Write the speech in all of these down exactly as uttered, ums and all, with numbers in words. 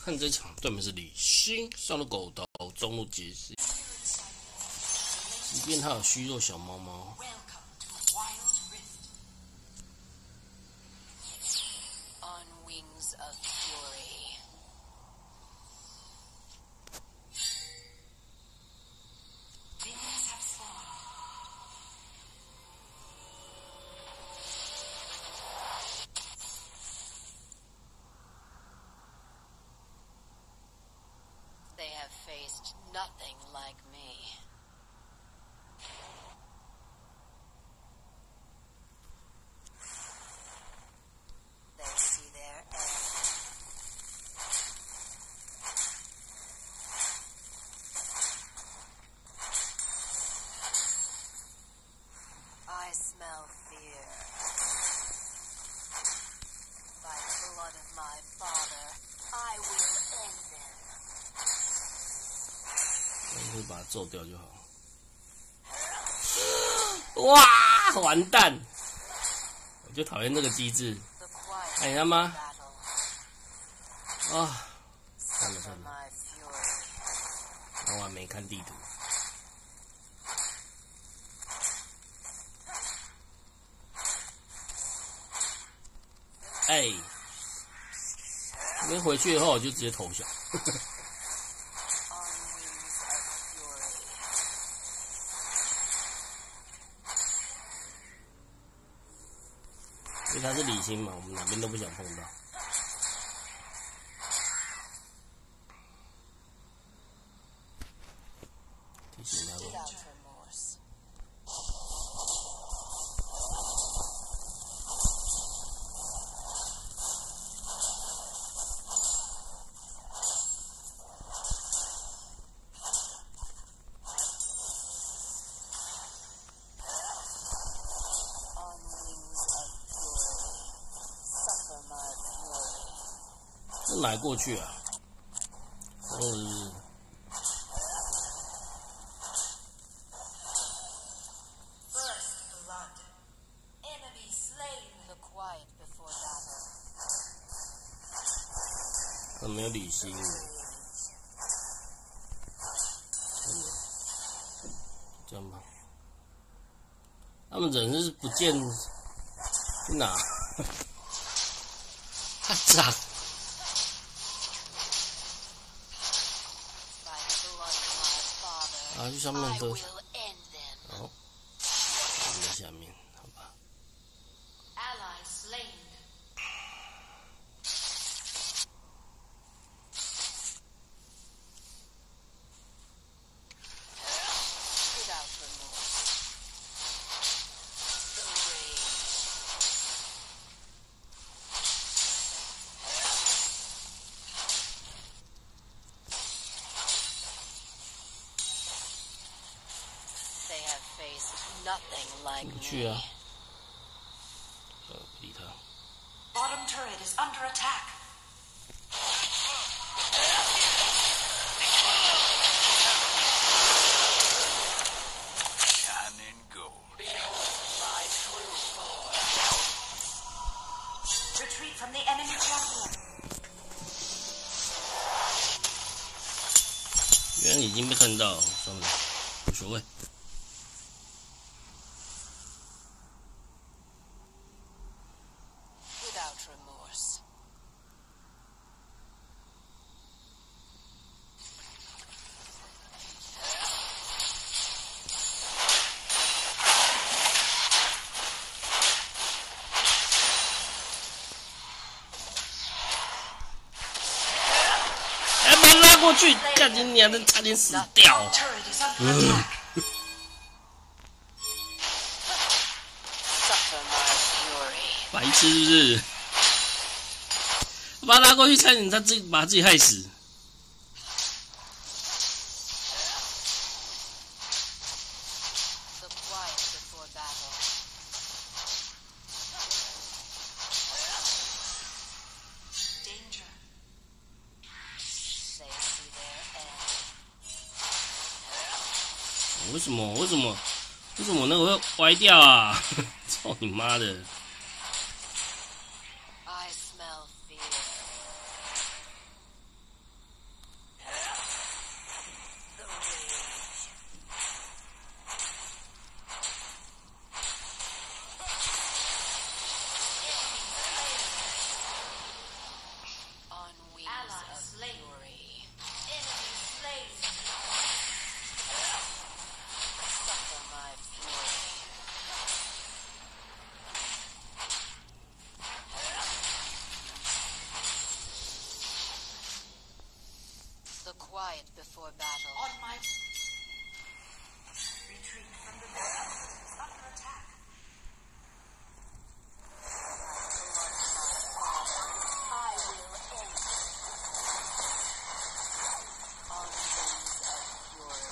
看这场对面是李欣，上路狗刀，中路杰西。即便他有虚弱小猫猫， faced nothing like me. They see their end. I smell fear. By the blood of my father, I will end them. 会把它揍掉就好。哇，完蛋！我就讨厌这个机制。哎呀妈！啊，算了算了，我还没看地图。哎，没回去的话，我就直接投降。因为他是李欣嘛，我们哪边都不想碰到。提醒他们。这哪过去啊？嗯。怎么没有李欣？这样吧。他们人是不见去哪？他长。啊，去上面喝。好，我们在下面，好吧。不去啊！呃，不理他。 Bottom turret is under attack. Cannon gold. Retreat from the enemy champion. 原来已经被看到，算了，无所谓。过去，干你娘的，差点死掉！嗯，白痴是不是？我把他拉过去，差点他自己把自己害死。为什么？为什么？为什么那个会歪掉啊？操你妈的！ quiet before battle. On my retreat from the middle is under attack. I will end on wings of fury.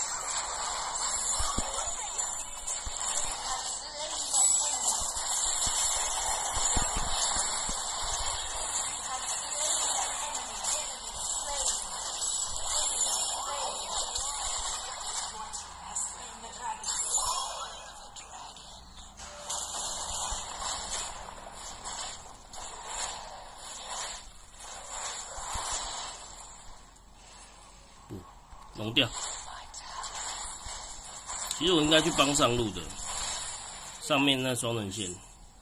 Has slain the dragon. 不，弄掉。其实我应该去帮上路的，上面那双人线。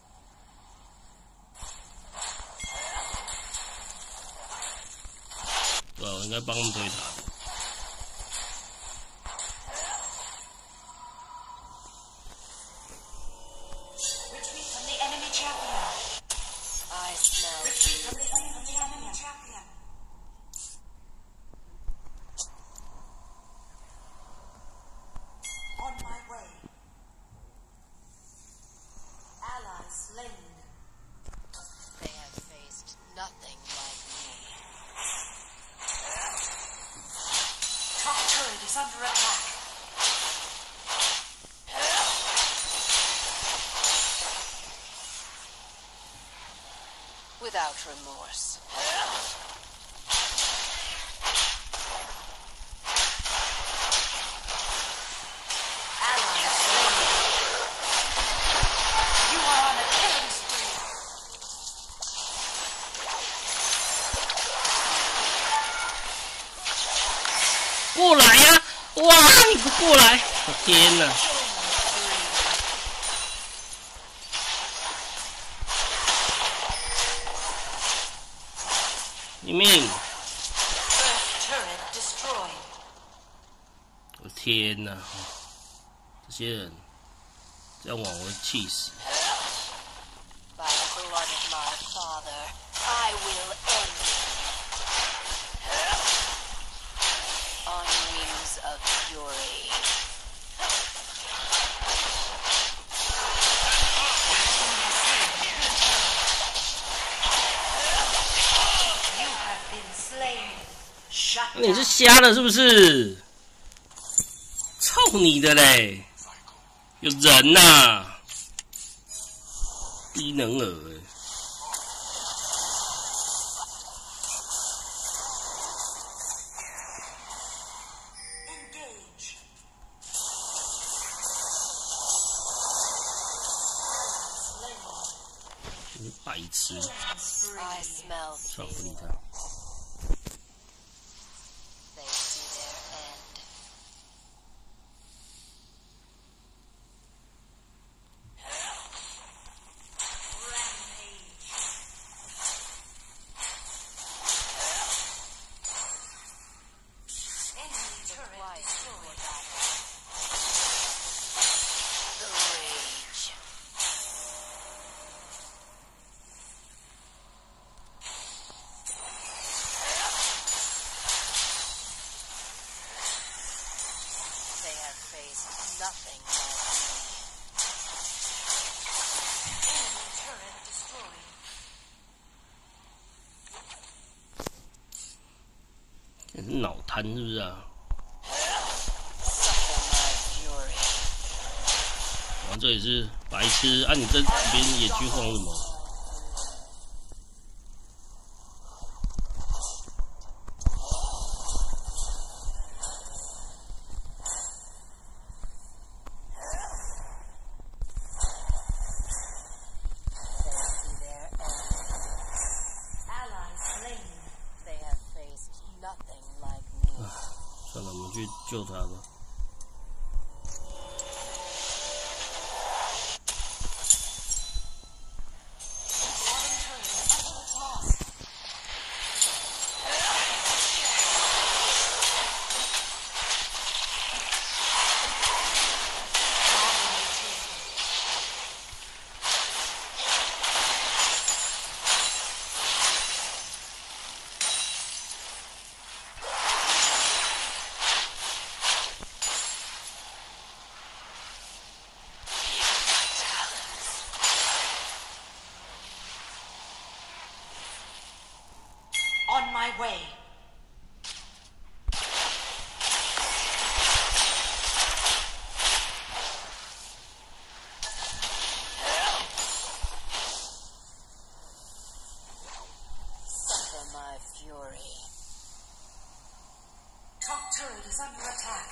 对吧？我应该帮他们推塔的。 Retreat from the enemy champion. I smell Retreat from the, from the enemy champion. On my way. Ally slain. they have faced nothing like me. Top turret is under attack. Without remorse. Ally slain. You are on a killing spree. 过来呀、啊！哇，你不过来！我天哪！ 你命！ First turret destroyed. 我天哪！这些人这样玩我会气死。 By the blood of my father, I will end on wings of fury. You have been slain. Shut 你 down. 是瞎了是不是？操你的嘞！有人呐、啊，低能儿欸。 Engage. 你白痴， I smell 算了，不理 fear. 他。 They see their end. Rampage. Enemy turret Quiet before destroyed. battle. The rage. They have faced nothing like me. Enemy turret destroyed. 这是脑瘫是不是啊？ Suffer my fury. 然后这也是白痴啊！你这边野区晃什么？ They see their end. Ally slain. They have faced nothing like me. 算了，我们去救他吧。 Bottom turret is under attack. Dominating. way. Suffer my fury. Top turret is under attack.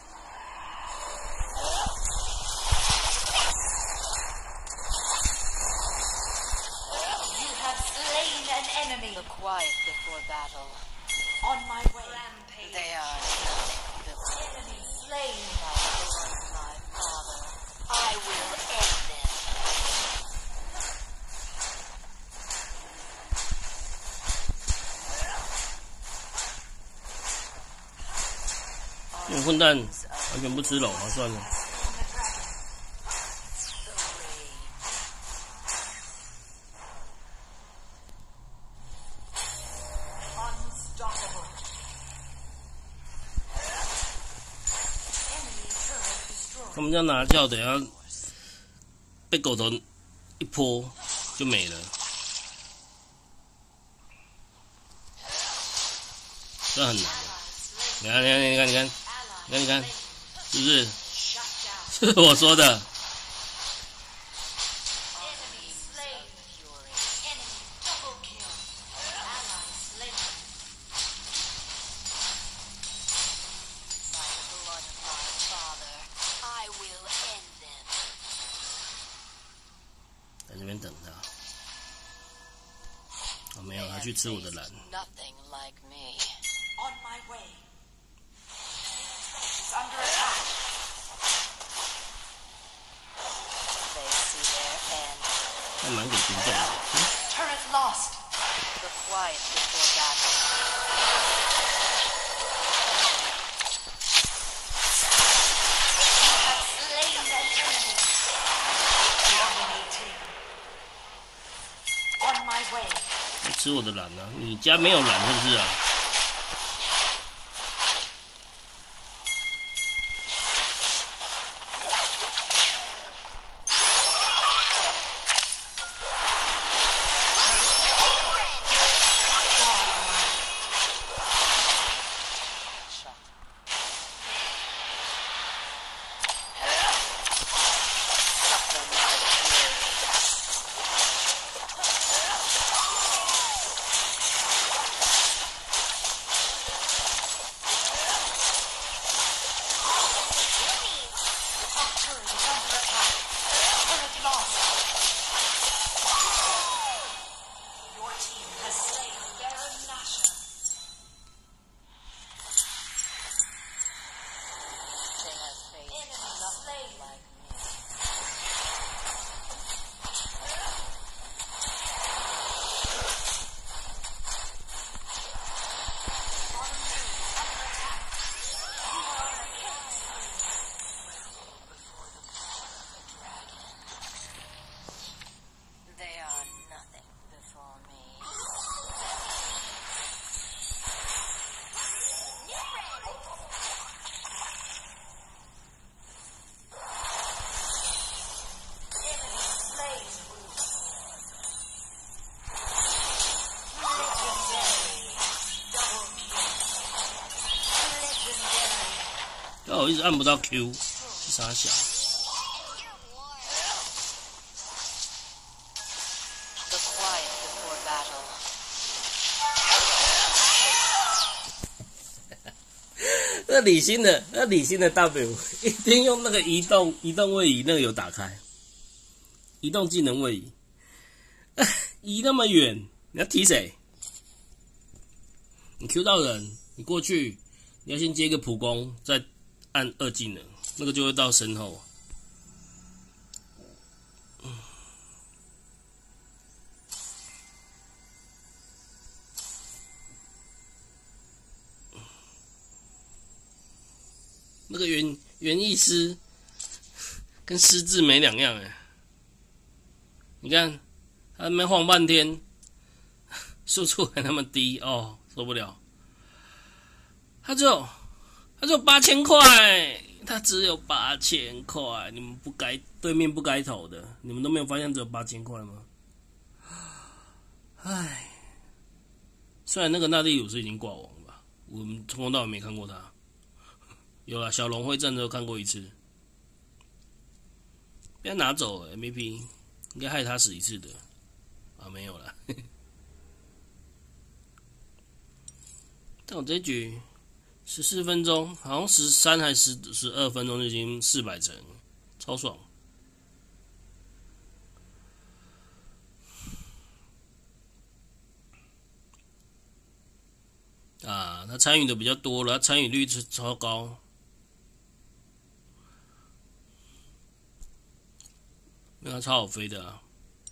You have slain an enemy. The quiet before battle. On my way. Rampage. They are nothing before Enemy slain. by the blood of my father. I will end them. 你混蛋，完全不吃肉啊！算了， The rage. Unstoppable. Enemy turret destroyed. 他们家拿教，等一下被狗头一泼就没了，这很难。你看，你看，你看，你看，你看，你看，是不是？ Shut down. 是我说的。 Enemy slain. Fury. Enemy double kill. Ally slain. By the blood of my father. I will end them. 在这边等他。哦，没有，他去吃我的蓝。 Nothing like me. On my way. Is under attack. They see their end. 还蛮给尊重的。 Turret lost. The quiet before battle. You have slain an enemy. Dominating. On my way. 你吃我的蓝啊！你家没有蓝是不是啊？ Suffer my fury. Top turret is under attack. Turret lost. Your team has slain Baron Nashor. They have faced Enemy nothing slain. like me. Bottom turret is under attack. You are on a killing spree. They are nothing before me. Enemy slain. Legendary. Double kill. Legendary. 但我一直按不到 Q，是啥小？ The quiet before battle. 那李欣的，那李欣的 W 一定用那个移动移动位移，那个有打开，移动技能位移，移那么远，你要踢谁？你 Q 到人，你过去，你要先接一个普攻，再按二技能，那个就会到身后。那个园园艺师跟失智没两样哎，你看他那边晃半天，输出还那么低哦，受不了。他只有他只有八千块，他只有八千块，你们不该对面不该投的，你们都没有发现只有八千块吗？唉， 虽然那个纳蒂鲁斯已经挂网吧，我们从头到尾没看过他。有啦，小龙会战都看过一次。不要拿走 M V P， 应该害他死一次的。啊，没有啦。但我这局十四分钟，好像十三还是十二分钟就已经四百层，超爽。啊，他参与的比较多了，他参与率是超高。没有，他超好飞的啊！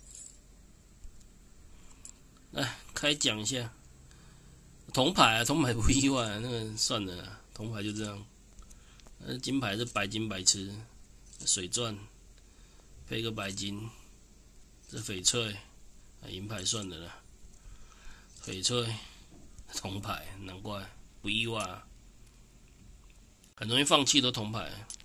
来开讲一下，铜牌啊，铜牌不意外、啊，那个算了啦，铜牌就这样。那金牌是白金白痴，水钻配个白金，这翡翠，啊，银牌算了啦，翡翠。铜牌，难怪不意外、啊，很容易放弃都铜牌。